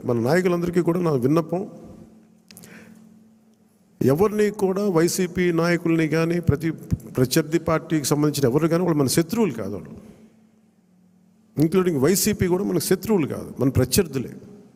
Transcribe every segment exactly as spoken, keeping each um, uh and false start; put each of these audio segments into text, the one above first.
మన నాయకులందరికీ కూడా నా విన్నపం, ఎవరిని కూడా వైసీపీ నాయకుల్ని కానీ ప్రతి ప్రత్యర్థి పార్టీకి సంబంధించిన ఎవరు కానీ వాళ్ళు మన శత్రువులు కాదు, వాళ్ళు ఇంక్లూడింగ్ వైసీపీ కూడా మనకు శత్రువులు కాదు, మన ప్రత్యర్థులే.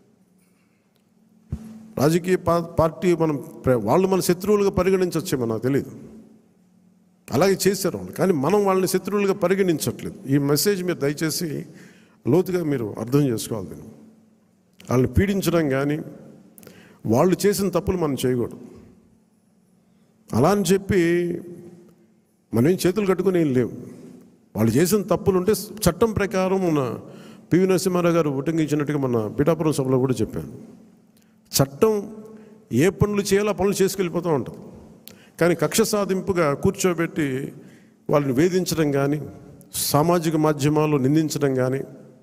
రాజకీయ పార్టీ మనం వాళ్ళు మన శత్రువులుగా పరిగణించవచ్చేమో నాకు తెలియదు, అలాగే చేశారు వాళ్ళు, కానీ మనం వాళ్ళని శత్రువులుగా పరిగణించట్లేదు. ఈ మెసేజ్ మీరు దయచేసి లోతుగా మీరు అర్థం చేసుకోవాలి. దీన్ని వాళ్ళని పీడించడం కానీ వాళ్ళు చేసిన తప్పులు మనం చేయకూడదు. అలా అని చెప్పి మనం ఏం చేతులు కట్టుకుని ఏం లేవు. వాళ్ళు చేసిన తప్పులు ఉంటే చట్టం ప్రకారం మన పివి నరసింహారావు గారు ఉటంకించినట్టుగా మన పిఠాపురం సభలో కూడా చెప్పాను, చట్టం ఏ పనులు చేయాలో ఆ పనులు చేసుకెళ్ళిపోతూ ఉంటుంది. కానీ కక్ష సాధింపుగా కూర్చోబెట్టి వాళ్ళని వేధించడం కానీ సామాజిక మాధ్యమాల్లో నిందించడం కానీ,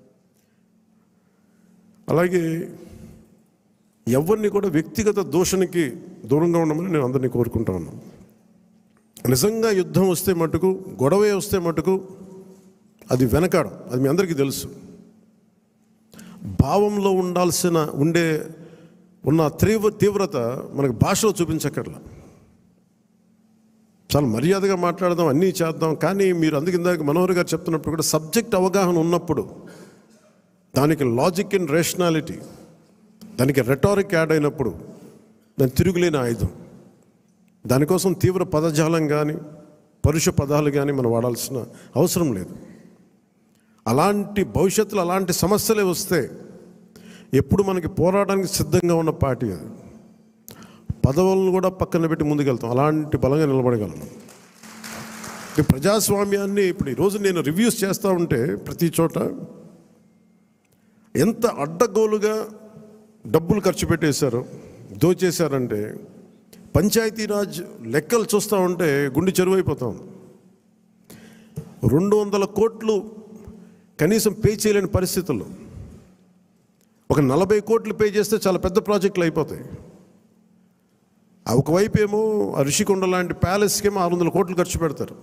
అలాగే ఎవరిని కూడా వ్యక్తిగత దూషణకి దూరంగా ఉండమని నేను అందరినీ కోరుకుంటా ఉన్నాను. నిజంగా యుద్ధం వస్తే మటుకు, గొడవే వస్తే మటుకు అది వెనకాడం, అది మీ అందరికీ తెలుసు. భావంలో ఉండాల్సిన ఉండే ఉన్న తీవ్ర తీవ్రత మనకు భాషలో చూపించక్కర్లా. చాలా మర్యాదగా మాట్లాడదాం, అన్నీ చేద్దాం, కానీ మీరు అందుకు ఇందాక మనోహర్ గారు చెప్తున్నప్పుడు కూడా సబ్జెక్ట్ అవగాహన ఉన్నప్పుడు, దానికి లాజిక్ అండ్ రేషనాలిటీ, దానికి రెటారిక్ యాడ్ అయినప్పుడు దాని తిరుగులేని ఆయుధం. దానికోసం తీవ్ర పదజాలం కానీ పరుష పదాలు కానీ మనం వాడాల్సిన అవసరం లేదు. అలాంటి భవిష్యత్తులో అలాంటి సమస్యలే వస్తే ఎప్పుడు మనకి పోరాటానికి సిద్ధంగా ఉన్న పార్టీ అది. పదవులను కూడా పక్కన పెట్టి ముందుకెళ్తాం, అలాంటి బలంగా నిలబడగలను. ఈ ప్రజాస్వామ్యాన్ని ఇప్పుడు ఈరోజు నేను రివ్యూస్ చేస్తూ ఉంటే ప్రతి చోట ఎంత అడ్డగోలుగా డబ్బులు ఖర్చు పెట్టేశారో, దోచేశారంటే పంచాయతీరాజ్ లెక్కలు చూస్తూ ఉంటే గుండె చెరువైపోతాం. రెండు వందల కోట్లు కనీసం పే చేయలేని పరిస్థితుల్లో ఒక నలభై కోట్లు పే చేస్తే చాలా పెద్ద ప్రాజెక్టులు అయిపోతాయి. ఒకవైపు ఏమో ఋషికొండ లాంటి ప్యాలెస్కి ఏమో ఆరు వందల కోట్లు ఖర్చు పెడతారు.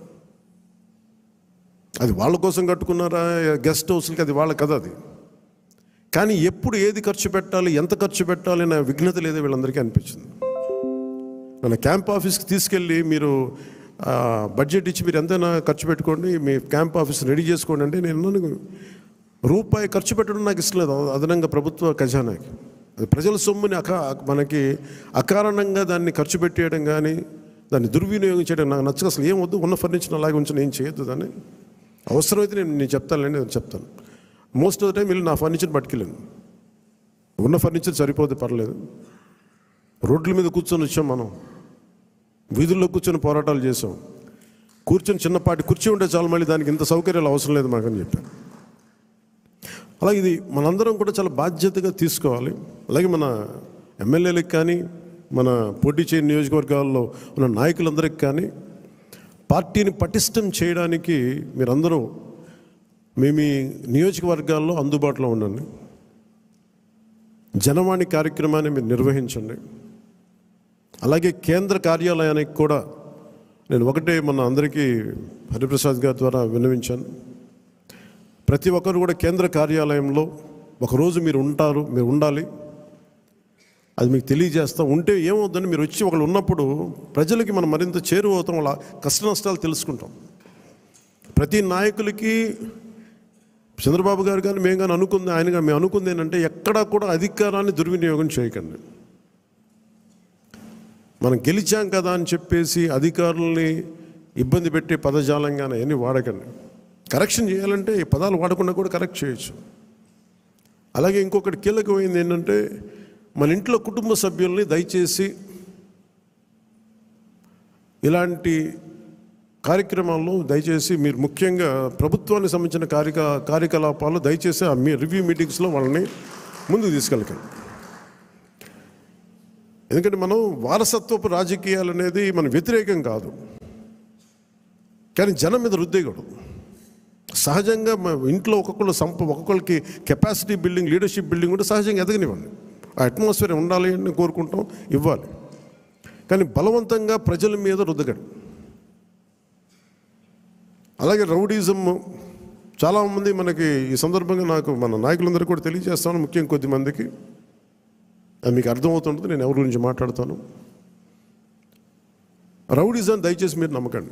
అది వాళ్ళ కోసం కట్టుకున్నారా గెస్ట్ హౌస్లకి, అది వాళ్ళ కథ అది. కానీ ఎప్పుడు ఏది ఖర్చు పెట్టాలి, ఎంత ఖర్చు పెట్టాలి అనే విఘ్నత లేదో వీళ్ళందరికీ అనిపించింది. మన క్యాంప్ ఆఫీస్కి తీసుకెళ్ళి మీరు బడ్జెట్ ఇచ్చి మీరు ఎంతైనా ఖర్చు పెట్టుకోండి, మీ క్యాంప్ ఆఫీస్ రెడీ చేసుకోండి అంటే నేను రూపాయి ఖర్చు పెట్టడం నాకు ఇష్టం లేదు అదనంగా ప్రభుత్వ ఖజానాకి. అది ప్రజల సొమ్ముని అకా మనకి అకారణంగా దాన్ని ఖర్చు పెట్టేయడం కానీ దాన్ని దుర్వినియోగం చేయడం నాకు నచ్చక. అసలు ఏం వద్దు, ఉన్న ఫర్నిచర్ అలాగే ఉంచి ఏం చేయొద్దు. దాన్ని అవసరమైతే నేను నేను చెప్తానులేండి, నేను చెప్తాను. మోస్ట్ ఆఫ్ ద టైం వీళ్ళు నా ఫర్నిచర్ పట్టుకెళ్ళాను, ఉన్న ఫర్నిచర్ సరిపోతే పర్లేదు. రోడ్ల మీద కూర్చొని వచ్చాం, మనం వీధుల్లో కూర్చొని పోరాటాలు చేసాం. కూర్చొని చిన్నపాటి కుర్చీ ఉంటే చాలు, మళ్ళీ దానికి ఇంత సౌకర్యాలు అవసరం లేదు మాకని చెప్పాను. అలాగే ఇది మనందరం కూడా చాలా బాధ్యతగా తీసుకోవాలి. అలాగే మన ఎమ్మెల్యేలకు కానీ మన పోటీ చేయని నియోజకవర్గాల్లో ఉన్న నాయకులందరికీ కానీ పార్టీని పటిష్టం చేయడానికి మీరందరూ మీ మీ నియోజకవర్గాల్లో అందుబాటులో ఉండండి. జనవాణి కార్యక్రమాన్ని మీరు నిర్వహించండి. అలాగే కేంద్ర కార్యాలయానికి కూడా నేను ఒకటే మన అందరికీ హరిప్రసాద్ గారి ద్వారా విన్నవించాను. ప్రతి ఒక్కరు కూడా కేంద్ర కార్యాలయంలో ఒకరోజు మీరు ఉంటారు, మీరు ఉండాలి. అది మీకు తెలియజేస్తాం. ఉంటే ఏమవుతుందని మీరు వచ్చి ఒకళ్ళు ఉన్నప్పుడు ప్రజలకి మనం మరింత చేరువవుతాం, వాళ్ళ కష్ట నష్టాలు తెలుసుకుంటాం. ప్రతి నాయకులకి చంద్రబాబు గారు కానీ మేము కానీ అనుకుంది, ఆయన కానీ మేము అనుకుంది ఏంటంటే ఎక్కడా కూడా అధికారాన్ని దుర్వినియోగం చేయకండి. మనం గెలిచాం కదా అని చెప్పేసి అధికారుల్ని ఇబ్బంది పెట్టే పదజాలంగానే అన్నీ వాడకండి. కరెక్షన్ చేయాలంటే ఈ పదాలు వాడకుండా కూడా కరెక్ట్ చేయొచ్చు. అలాగే ఇంకొకటి కీలకమైంది ఏంటంటే మన ఇంట్లో కుటుంబ సభ్యుల్ని దయచేసి ఇలాంటి కార్యక్రమాల్లో దయచేసి మీరు ముఖ్యంగా ప్రభుత్వానికి సంబంధించిన కార్యక కార్యకలాపాలు దయచేసి మీ రివ్యూ మీటింగ్స్లో వాళ్ళని ముందుకు తీసుకెళ్ళకండి. ఎందుకంటే మనం వారసత్వపు రాజకీయాలు అనేది మన వ్యతిరేకం కాదు, కానీ జనం మీద రుద్దేయకూడదు. సహజంగా ఇంట్లో ఒక్కొక్కరు సంప ఒక్కొక్కరికి కెపాసిటీ బిల్డింగ్, లీడర్షిప్ బిల్డింగ్ కూడా సహజంగా ఎదగనివ్వండి. ఆ అట్మాస్ఫియర్ ఉండాలి అని కోరుకుంటాం, ఇవ్వాలి. కానీ బలవంతంగా ప్రజల మీద రుద్దకండి. అలాగే రౌడీజం చాలామంది మనకి ఈ సందర్భంగా నాకు మన నాయకులందరూ కూడా తెలియజేస్తాను, ముఖ్యంగా కొద్దిమందికి అది మీకు అర్థమవుతుంటుంది నేను ఎవరి గురించి మాట్లాడతాను. రౌడీజం దయచేసి మీరు నమ్మకండి.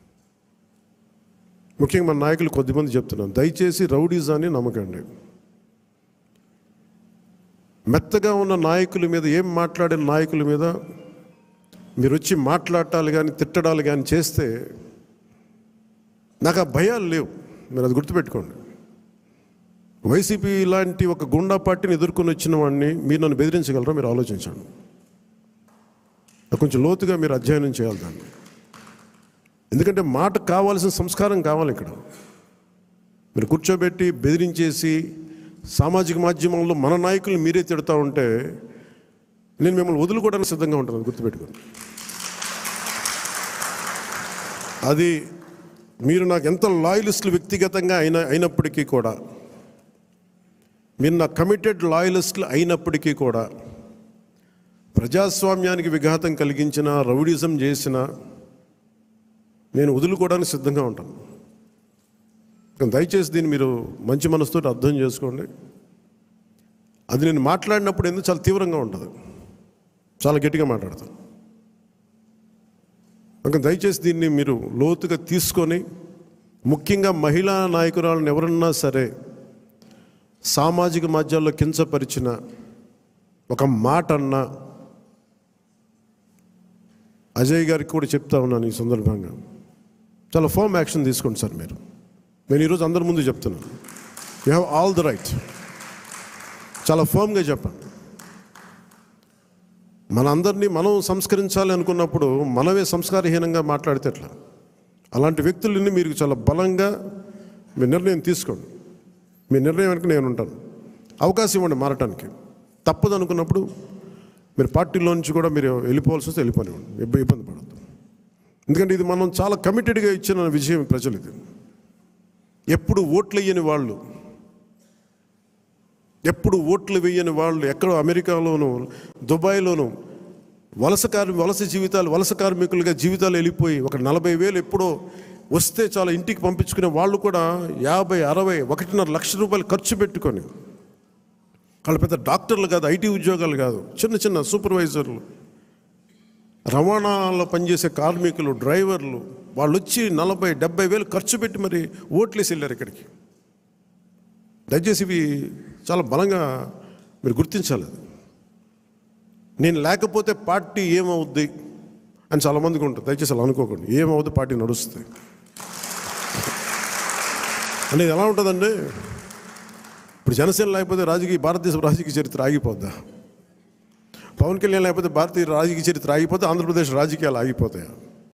ముఖ్యంగా మన నాయకులు కొద్దిమంది చెప్తున్నాను, దయచేసి రౌడీజాన్ని నమ్మకండి. మెత్తగా ఉన్న నాయకుల మీద, ఏం మాట్లాడిన నాయకుల మీద మీరు వచ్చి మాట్లాడాలి కానీ తిట్టడాలు కానీ చేస్తే నాకు ఆ భయాలు లేవు. మీరు అది గుర్తుపెట్టుకోండి. వైసీపీ లాంటి ఒక గుండా పార్టీని ఎదుర్కొని వచ్చిన వాడిని మీరు నన్ను బెదిరించగలరా? మీరు ఆలోచించండి. కొంచెం లోతుగా మీరు అధ్యయనం చేయాలి దాన్ని. ఎందుకంటే మాట కావాల్సిన సంస్కారం కావాలి. ఇక్కడ మీరు కూర్చోబెట్టి బెదిరించేసి సామాజిక మాధ్యమంలో మన నాయకులు మీరే తిడతా ఉంటే నేను మిమ్మల్ని వదులుకోవడానికి సిద్ధంగా ఉంటాను, గుర్తుపెట్టుకోండి. అది మీరు నాకు ఎంత లాయలిస్టులు వ్యక్తిగతంగా అయిన అయినప్పటికీ కూడా, మీరు నా కమిటెడ్ లాయలిస్టులు అయినప్పటికీ కూడా, ప్రజాస్వామ్యానికి విఘాతం కలిగించిన, రౌడిజం చేసిన నేను వదులుకోవడానికి సిద్ధంగా ఉంటాను. దయచేసి దీన్ని మీరు మంచి మనసుతో అర్థం చేసుకోండి. అది నేను మాట్లాడినప్పుడు ఎందుకు చాలా తీవ్రంగా ఉంటుంది, చాలా గట్టిగా మాట్లాడతాను. ఇంకా దయచేసి దీన్ని మీరు లోతుగా తీసుకొని, ముఖ్యంగా మహిళా నాయకురాలను ఎవరన్నా సరే సామాజిక మాధ్యమాల్లో కించపరిచిన ఒక మాట అన్నా, అజయ్ గారికి కూడా చెప్తా ఉన్నాను ఈ సందర్భంగా, చాలా ఫర్మ్ యాక్షన్ తీసుకోండి సార్. మీరు నేను ఈరోజు అందరి ముందు చెప్తున్నాను, you have all the right. చాలా ఫర్మ్గా చెప్పండి. మన అందరినీ మనం సంస్కరించాలి అనుకున్నప్పుడు మనమే సంస్కారహీనంగా మాట్లాడితే ఎట్లా? అలాంటి వ్యక్తులని మీరు చాలా బలంగా మీ నిర్ణయం తీసుకోండి. మీ నిర్ణయం వెనక నేను ఉంటాను. అవకాశం ఇవ్వండి మారటానికి. తప్పదు అనుకున్నప్పుడు మీరు పార్టీలో నుంచి కూడా మీరు వెళ్ళిపోవాల్సి వస్తే వెళ్ళిపోనివ్వండి, ఇబ్బంది పడద్దు. ఎందుకంటే ఇది మనం చాలా కమిటెడ్గా ఇచ్చిన విషయం ప్రజలు. ఇది ఎప్పుడు ఓట్లు వేయని వాళ్ళు, ఎప్పుడు ఓట్లు వేయని వాళ్ళు ఎక్కడో అమెరికాలోనూ దుబాయ్లోనూ వలస కార్మి వలస జీవితాలు వలస కార్మికులుగా జీవితాలు వెళ్ళిపోయి ఒక నలభై వేలు ఎప్పుడో వస్తే చాలా ఇంటికి పంపించుకునే వాళ్ళు కూడా యాభై అరవై ఒకటిన్నర లక్ష రూపాయలు ఖర్చు పెట్టుకొని, వాళ్ళు పెద్ద డాక్టర్లు కాదు, ఐటీ ఉద్యోగాలు కాదు, చిన్న చిన్న సూపర్వైజర్లు, రవాణాలో పనిచేసే కార్మికులు, డ్రైవర్లు, వాళ్ళు వచ్చి నలభై డెబ్బై వేలు ఖర్చు పెట్టి మరి ఓట్లేసి వెళ్ళారు ఇక్కడికి. దయచేసి ఇవి చాలా బలంగా మీరు గుర్తించాలి. నేను లేకపోతే పార్టీ ఏమవుద్ది అని చాలామందికి ఉంటుంది. దయచేసి అలా అనుకోకండి. ఏమవుద్ది, పార్టీ నడుస్తుంది అనేది ఎలా ఉంటుందండి? ఇప్పుడు జనసేన లేకపోతే రాజకీయ భారతదేశ రాజకీయ చరిత్ర ఆగిపోద్దా? పవన్ కళ్యాణ్ లేకపోతే భారతీయ రాజకీయ చరిత్ర ఆగిపోతే ఆంధ్రప్రదేశ్ రాజకీయాలు ఆగిపోతాయా?